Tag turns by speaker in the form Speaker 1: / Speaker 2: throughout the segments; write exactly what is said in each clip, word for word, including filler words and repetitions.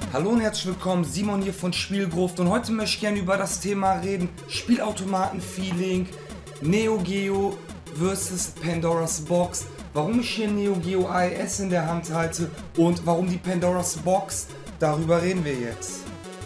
Speaker 1: Hallo und herzlich willkommen, Simon hier von Spielgruft und heute möchte ich gerne über das Thema reden, Spielautomaten-Feeling, Neo Geo versus Pandora's Box, warum ich hier Neo Geo A E S in der Hand halte und warum die Pandora's Box, darüber reden wir jetzt.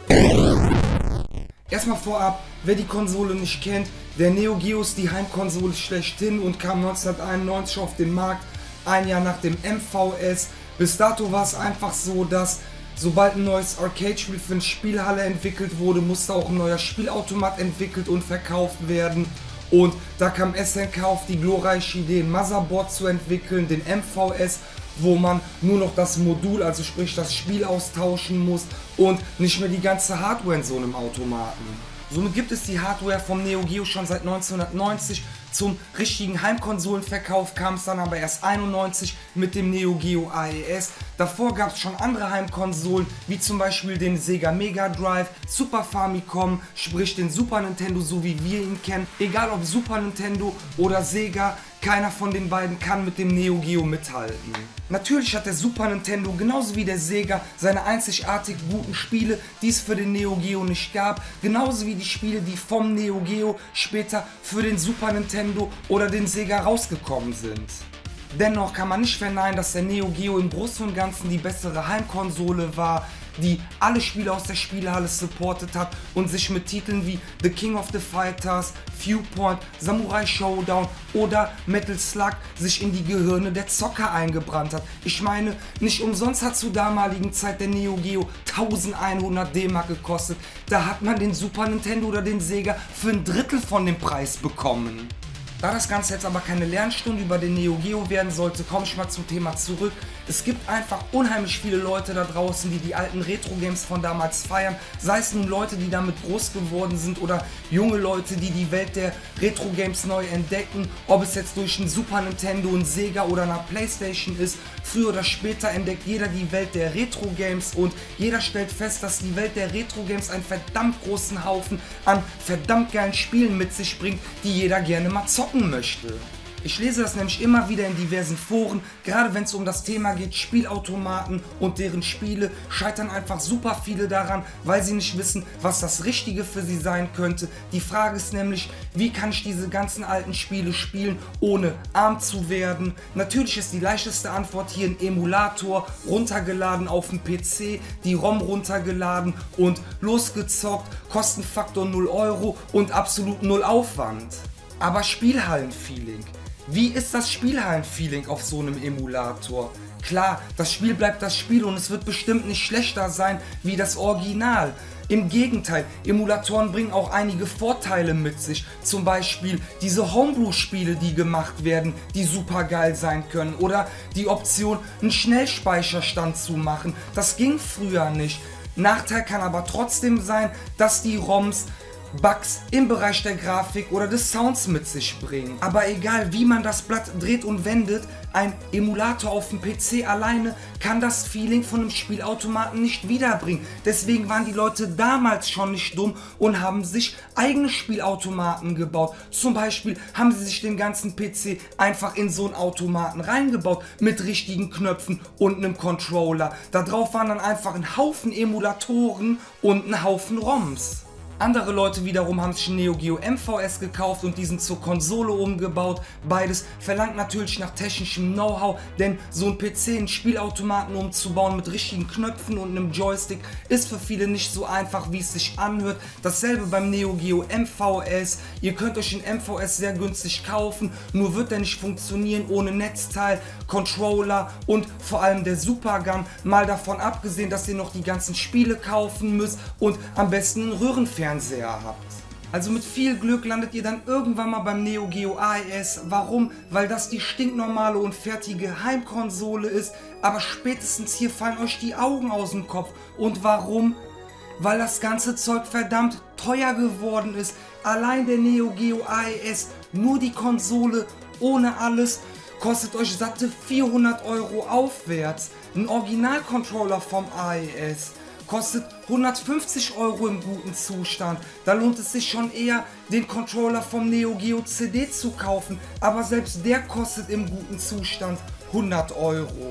Speaker 1: Erstmal vorab, wer die Konsole nicht kennt, der Neo Geo ist die Heimkonsole schlechthin und kam neunzehnhunderteinundneunzig auf den Markt, ein Jahr nach dem M V S. Bis dato war es einfach so, dass sobald ein neues Arcade-Spiel für eine Spielhalle entwickelt wurde, musste auch ein neuer Spielautomat entwickelt und verkauft werden. Und da kam S N K auf die glorreiche Idee, ein Motherboard zu entwickeln, den M V S, wo man nur noch das Modul, also sprich das Spiel austauschen muss und nicht mehr die ganze Hardware in so einem Automaten. Somit gibt es die Hardware vom Neo Geo schon seit neunzehnhundertneunzig. Zum richtigen Heimkonsolenverkauf kam es dann aber erst einundneunzig mit dem Neo Geo A E S. Davor gab es schon andere Heimkonsolen, wie zum Beispiel den Sega Mega Drive, Super Famicom, sprich den Super Nintendo, so wie wir ihn kennen. Egal ob Super Nintendo oder Sega, keiner von den beiden kann mit dem Neo Geo mithalten. Natürlich hat der Super Nintendo genauso wie der Sega seine einzigartig guten Spiele, die es für den Neo Geo nicht gab, genauso wie die Spiele, die vom Neo Geo später für den Super Nintendo oder den Sega rausgekommen sind. Dennoch kann man nicht verneinen, dass der Neo Geo im Großen und Ganzen die bessere Heimkonsole war, die alle Spiele aus der Spielhalle supportet hat und sich mit Titeln wie The King of the Fighters, Viewpoint, Samurai Showdown oder Metal Slug sich in die Gehirne der Zocker eingebrannt hat. Ich meine, nicht umsonst hat zur damaligen Zeit der Neo Geo elfhundert D-Mark gekostet. Da hat man den Super Nintendo oder den Sega für ein Drittel von dem Preis bekommen. Da das Ganze jetzt aber keine Lernstunde über den Neo Geo werden sollte, komme ich mal zum Thema zurück. Es gibt einfach unheimlich viele Leute da draußen, die die alten Retro-Games von damals feiern. Sei es nun Leute, die damit groß geworden sind oder junge Leute, die die Welt der Retro-Games neu entdecken. Ob es jetzt durch ein Super Nintendo, ein Sega oder eine Playstation ist. Früher oder später entdeckt jeder die Welt der Retro-Games und jeder stellt fest, dass die Welt der Retro-Games einen verdammt großen Haufen an verdammt geilen Spielen mit sich bringt, die jeder gerne mal zocken möchte. Ich lese das nämlich immer wieder in diversen Foren, gerade wenn es um das Thema geht, Spielautomaten und deren Spiele, scheitern einfach super viele daran, weil sie nicht wissen, was das Richtige für sie sein könnte. Die Frage ist nämlich, wie kann ich diese ganzen alten Spiele spielen, ohne arm zu werden? Natürlich ist die leichteste Antwort hier ein Emulator, runtergeladen auf dem P C, die ROM runtergeladen und losgezockt, Kostenfaktor null Euro und absolut null Aufwand. Aber Spielhallen-Feeling. Wie ist das Spielhallen-Feeling auf so einem Emulator? Klar, das Spiel bleibt das Spiel und es wird bestimmt nicht schlechter sein wie das Original. Im Gegenteil, Emulatoren bringen auch einige Vorteile mit sich. Zum Beispiel diese Homebrew-Spiele, die gemacht werden, die super geil sein können. Oder die Option, einen Schnellspeicherstand zu machen. Das ging früher nicht. Nachteil kann aber trotzdem sein, dass die ROMs Bugs im Bereich der Grafik oder des Sounds mit sich bringen. Aber egal wie man das Blatt dreht und wendet, ein Emulator auf dem P C alleine kann das Feeling von einem Spielautomaten nicht wiederbringen. Deswegen waren die Leute damals schon nicht dumm und haben sich eigene Spielautomaten gebaut. Zum Beispiel haben sie sich den ganzen P C einfach in so einen Automaten reingebaut mit richtigen Knöpfen und einem Controller. Da drauf waren dann einfach ein Haufen Emulatoren und ein Haufen ROMs. Andere Leute wiederum haben sich ein Neo Geo M V S gekauft und diesen zur Konsole umgebaut. Beides verlangt natürlich nach technischem Know-how, denn so ein P C, einen Spielautomaten umzubauen mit richtigen Knöpfen und einem Joystick ist für viele nicht so einfach, wie es sich anhört. Dasselbe beim Neo Geo M V S. Ihr könnt euch den M V S sehr günstig kaufen, nur wird der nicht funktionieren ohne Netzteil, Controller und vor allem der Super Gun. Mal davon abgesehen, dass ihr noch die ganzen Spiele kaufen müsst und am besten einen Röhrenfernseher habt. Also mit viel Glück landet ihr dann irgendwann mal beim Neo Geo A E S. Warum? Weil das die stinknormale und fertige Heimkonsole ist, aber spätestens hier fallen euch die Augen aus dem Kopf. Und warum? Weil das ganze Zeug verdammt teuer geworden ist. Allein der Neo Geo A E S, nur die Konsole, ohne alles, kostet euch satte vierhundert Euro aufwärts. Ein Original-Controller vom A E S kostet hundertfünfzig Euro im guten Zustand. Da lohnt es sich schon eher, den Controller vom Neo Geo C D zu kaufen. Aber selbst der kostet im guten Zustand hundert Euro.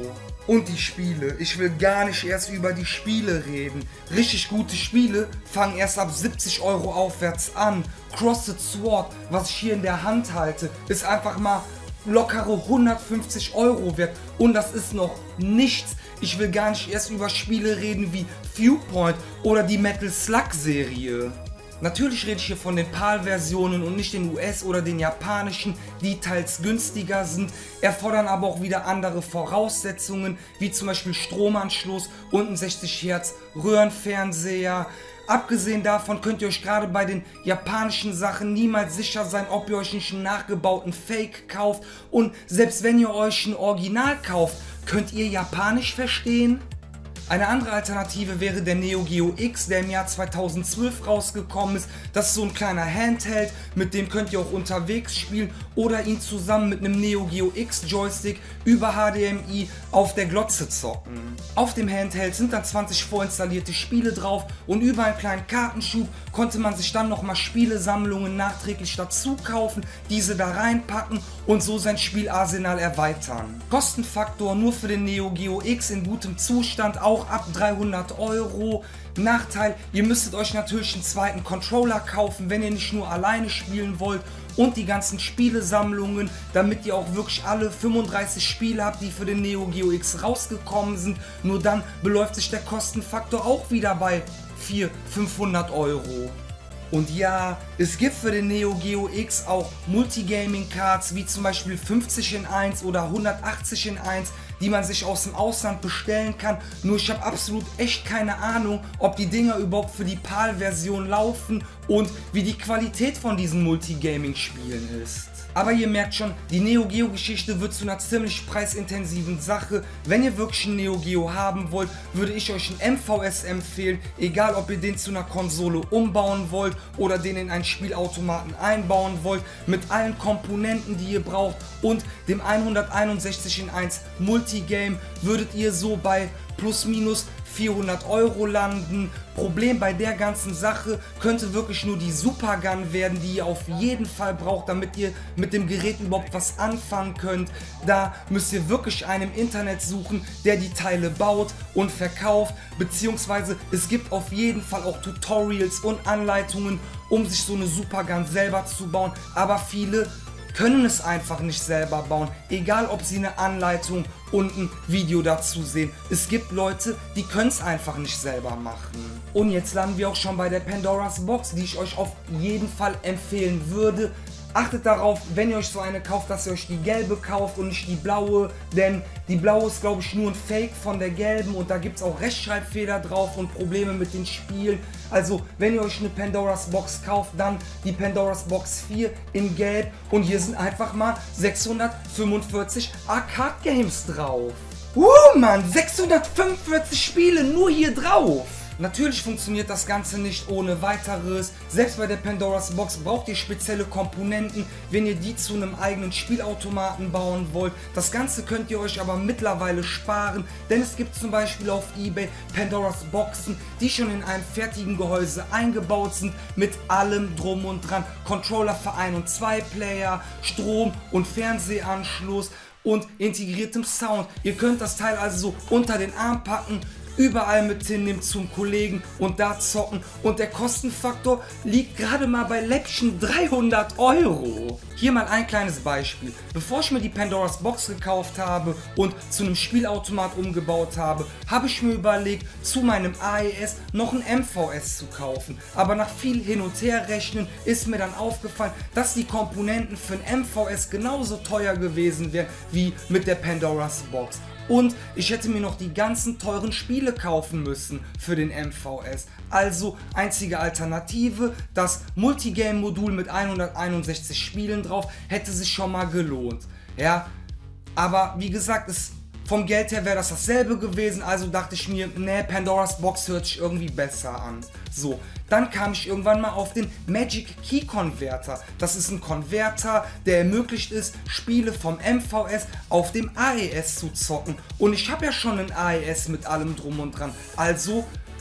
Speaker 1: Und die Spiele, ich will gar nicht erst über die Spiele reden. Richtig gute Spiele fangen erst ab siebzig Euro aufwärts an. Crossed Sword, was ich hier in der Hand halte, ist einfach mal lockere hundertfünfzig Euro wert. Und das ist noch nichts. Ich will gar nicht erst über Spiele reden wie Viewpoint oder die Metal Slug Serie. Natürlich rede ich hier von den PAL-Versionen und nicht den U S- oder den japanischen, die teils günstiger sind, erfordern aber auch wieder andere Voraussetzungen, wie zum Beispiel Stromanschluss und ein sechzig Hertz Röhrenfernseher. Abgesehen davon könnt ihr euch gerade bei den japanischen Sachen niemals sicher sein, ob ihr euch nicht einen nachgebauten Fake kauft. Und selbst wenn ihr euch ein Original kauft, könnt ihr Japanisch verstehen? Eine andere Alternative wäre der Neo Geo X, der im Jahr zweitausendzwölf rausgekommen ist. Das ist so ein kleiner Handheld, mit dem könnt ihr auch unterwegs spielen oder ihn zusammen mit einem Neo Geo X Joystick über H D M I auf der Glotze zocken. Auf dem Handheld sind dann zwanzig vorinstallierte Spiele drauf und über einen kleinen Kartenschub konnte man sich dann nochmal Spielesammlungen nachträglich dazu kaufen, diese da reinpacken und so sein Spielarsenal erweitern. Kostenfaktor nur für den Neo Geo X in gutem Zustand auch ab dreihundert Euro. Nachteil, ihr müsstet euch natürlich einen zweiten Controller kaufen, wenn ihr nicht nur alleine spielen wollt, und die ganzen Spielesammlungen, damit ihr auch wirklich alle fünfunddreißig Spiele habt, die für den Neo Geo X rausgekommen sind. Nur dann beläuft sich der Kostenfaktor auch wieder bei vierhundert, fünfhundert Euro. Und ja, es gibt für den Neo Geo X auch Multigaming-Cards, wie zum Beispiel fünfzig in eins oder hundertachtzig in eins, die man sich aus dem Ausland bestellen kann. Nur ich habe absolut echt keine Ahnung, ob die Dinger überhaupt für die PAL-Version laufen und wie die Qualität von diesen Multigaming-Spielen ist. Aber ihr merkt schon, die Neo Geo Geschichte wird zu einer ziemlich preisintensiven Sache. Wenn ihr wirklich einen Neo Geo haben wollt, würde ich euch einen M V S empfehlen, egal ob ihr den zu einer Konsole umbauen wollt oder den in einen Spielautomaten einbauen wollt, mit allen Komponenten, die ihr braucht und dem hunderteinundsechzig in eins Multigame würdet ihr so bei plus minus vierhundert Euro landen. Problem bei der ganzen Sache könnte wirklich nur die Supergun werden, die ihr auf jeden Fall braucht, damit ihr mit dem Gerät überhaupt was anfangen könnt. Da müsst ihr wirklich einen im Internet suchen, der die Teile baut und verkauft, beziehungsweise es gibt auf jeden Fall auch Tutorials und Anleitungen, um sich so eine Supergun selber zu bauen, aber viele können es einfach nicht selber bauen, egal ob sie eine Anleitung und ein Video dazu sehen. Es gibt Leute, die können es einfach nicht selber machen. Und jetzt landen wir auch schon bei der Pandora's Box, die ich euch auf jeden Fall empfehlen würde. Achtet darauf, wenn ihr euch so eine kauft, dass ihr euch die gelbe kauft und nicht die blaue, denn die blaue ist, glaube ich, nur ein Fake von der gelben und da gibt es auch Rechtschreibfehler drauf und Probleme mit den Spielen. Also, wenn ihr euch eine Pandora's Box kauft, dann die Pandora's Box vier in gelb und hier sind einfach mal sechshundertfünfundvierzig Arcade Games drauf. Uh, Mann, sechshundertfünfundvierzig Spiele nur hier drauf! Natürlich funktioniert das Ganze nicht ohne weiteres. Selbst bei der Pandora's Box braucht ihr spezielle Komponenten, wenn ihr die zu einem eigenen Spielautomaten bauen wollt. Das Ganze könnt ihr euch aber mittlerweile sparen, denn es gibt zum Beispiel auf eBay Pandora's Boxen, die schon in einem fertigen Gehäuse eingebaut sind, mit allem drum und dran. Controller für ein- und zwei Player, Strom- und Fernsehanschluss und integriertem Sound. Ihr könnt das Teil also so unter den Arm packen, überall mit hinnehmen zum Kollegen und da zocken und der Kostenfaktor liegt gerade mal bei läppchen dreihundert Euro. Hier mal ein kleines Beispiel. Bevor ich mir die Pandora's Box gekauft habe und zu einem Spielautomat umgebaut habe, habe ich mir überlegt, zu meinem A E S noch ein M V S zu kaufen. Aber nach viel hin und her rechnen ist mir dann aufgefallen, dass die Komponenten für ein M V S genauso teuer gewesen wären wie mit der Pandora's Box. Und ich hätte mir noch die ganzen teuren Spiele kaufen müssen für den M V S. Also einzige Alternative, das Multigame-Modul mit hunderteinundsechzig Spielen drauf, hätte sich schon mal gelohnt. Ja, aber wie gesagt, es, vom Geld her wäre das dasselbe gewesen, also dachte ich mir, ne, Pandora's Box hört sich irgendwie besser an. So, dann kam ich irgendwann mal auf den Magic Key Converter. Das ist ein Konverter, der ermöglicht ist, Spiele vom M V S auf dem A E S zu zocken. Und ich habe ja schon ein A E S mit allem drum und dran. Also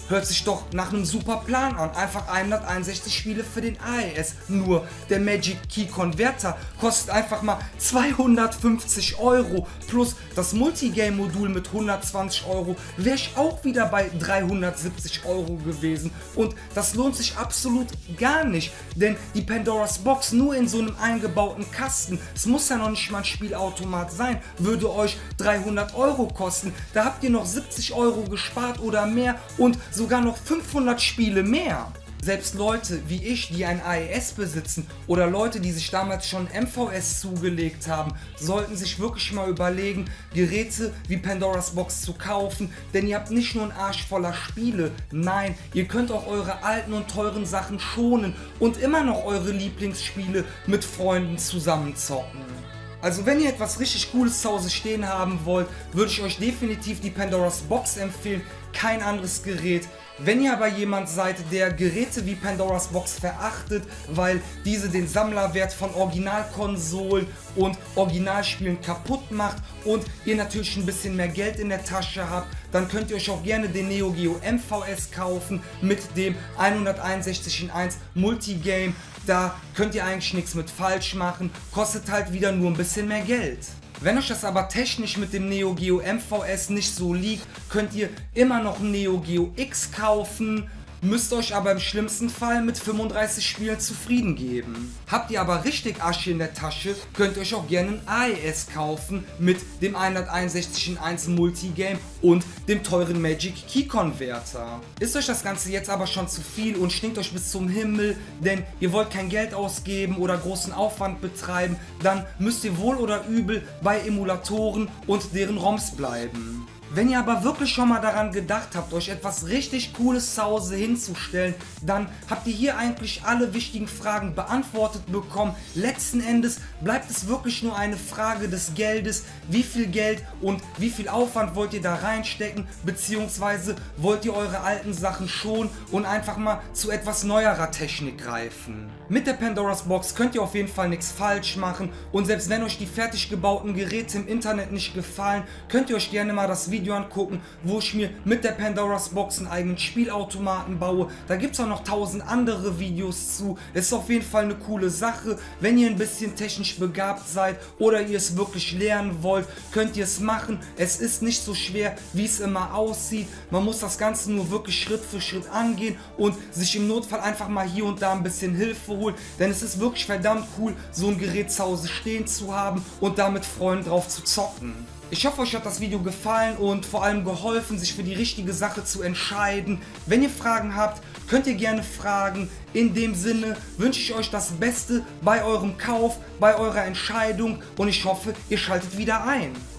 Speaker 1: hört sich doch nach einem super Plan an. Einfach hunderteinundsechzig Spiele für den A E S. Nur der Magic Key Converter kostet einfach mal zweihundertfünfzig Euro plus das Multigame-Modul mit hundertzwanzig Euro wäre ich auch wieder bei dreihundertsiebzig Euro gewesen. Und das lohnt sich absolut gar nicht, denn die Pandora's Box nur in so einem eingebauten Kasten, es muss ja noch nicht mal ein Spielautomat sein, würde euch dreihundert Euro kosten. Da habt ihr noch siebzig Euro gespart oder mehr und sogar noch fünfhundert Spiele mehr. Selbst Leute wie ich, die ein A E S besitzen oder Leute, die sich damals schon M V S zugelegt haben, sollten sich wirklich mal überlegen, Geräte wie Pandora's Box zu kaufen, denn ihr habt nicht nur einen Arsch voller Spiele, nein, ihr könnt auch eure alten und teuren Sachen schonen und immer noch eure Lieblingsspiele mit Freunden zusammenzocken. Also wenn ihr etwas richtig Cooles zu Hause stehen haben wollt, würde ich euch definitiv die Pandora's Box empfehlen, kein anderes Gerät. Wenn ihr aber jemand seid, der Geräte wie Pandora's Box verachtet, weil diese den Sammlerwert von Originalkonsolen und Originalspielen kaputt macht und ihr natürlich ein bisschen mehr Geld in der Tasche habt, dann könnt ihr euch auch gerne den Neo Geo M V S kaufen mit dem hunderteinundsechzig in eins Multigame. Da könnt ihr eigentlich nichts mit falsch machen, kostet halt wieder nur ein bisschen mehr Geld. Wenn euch das aber technisch mit dem Neo Geo M V S nicht so liegt, könnt ihr immer noch ein Neo Geo X kaufen, müsst euch aber im schlimmsten Fall mit fünfunddreißig Spielen zufrieden geben. Habt ihr aber richtig Asche in der Tasche, könnt ihr euch auch gerne ein A E S kaufen mit dem hunderteinundsechzig in eins Multigame und dem teuren Magic Key Converter. Ist euch das Ganze jetzt aber schon zu viel und stinkt euch bis zum Himmel, denn ihr wollt kein Geld ausgeben oder großen Aufwand betreiben, dann müsst ihr wohl oder übel bei Emulatoren und deren ROMs bleiben. Wenn ihr aber wirklich schon mal daran gedacht habt, euch etwas richtig Cooles zu Hause hinzustellen, dann habt ihr hier eigentlich alle wichtigen Fragen beantwortet bekommen. Letzten Endes bleibt es wirklich nur eine Frage des Geldes. Wie viel Geld und wie viel Aufwand wollt ihr da reinstecken, beziehungsweise wollt ihr eure alten Sachen schonen und einfach mal zu etwas neuerer Technik greifen. Mit der Pandora's Box könnt ihr auf jeden Fall nichts falsch machen und selbst wenn euch die fertig gebauten Geräte im Internet nicht gefallen, könnt ihr euch gerne mal das Video angucken, wo ich mir mit der Pandora's Box einen eigenen Spielautomaten baue. Da gibt es auch noch tausend andere Videos zu. Ist auf jeden Fall eine coole Sache. Wenn ihr ein bisschen technisch begabt seid oder ihr es wirklich lernen wollt, könnt ihr es machen. Es ist nicht so schwer, wie es immer aussieht. Man muss das Ganze nur wirklich Schritt für Schritt angehen und sich im Notfall einfach mal hier und da ein bisschen Hilfe holen, denn es ist wirklich verdammt cool, so ein Gerät zu Hause stehen zu haben und da mit Freunden drauf zu zocken. Ich hoffe, euch hat das Video gefallen und vor allem geholfen, sich für die richtige Sache zu entscheiden. Wenn ihr Fragen habt, könnt ihr gerne fragen. In dem Sinne wünsche ich euch das Beste bei eurem Kauf, bei eurer Entscheidung und ich hoffe, ihr schaltet wieder ein.